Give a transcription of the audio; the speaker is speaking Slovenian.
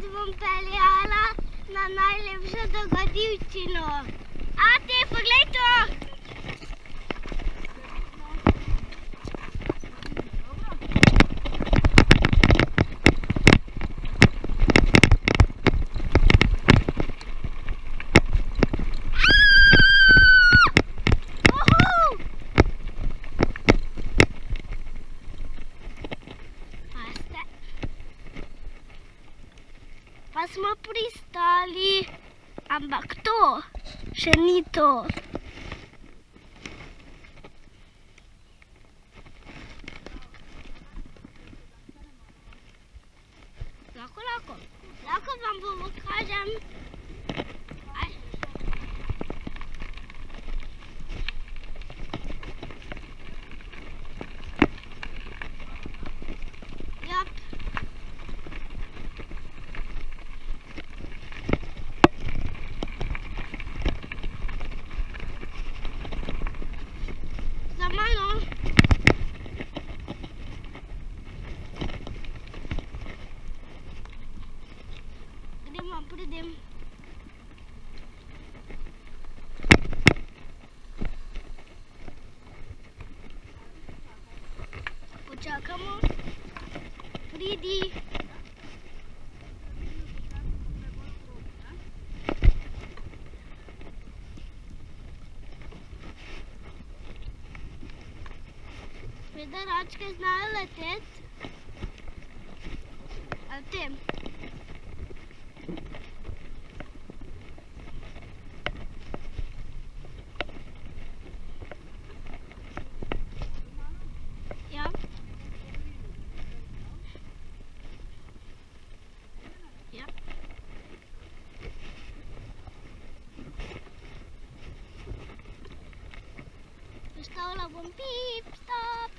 bom peljala na najlepšo dogodivščino. Ati, poglej to! Pa smo pristali, ampak to še ni to. Lahko vam pokažem. Pridem. Počakamo. Pridi. Račke znajo leteti. A tem. Postavila bom pip, stop.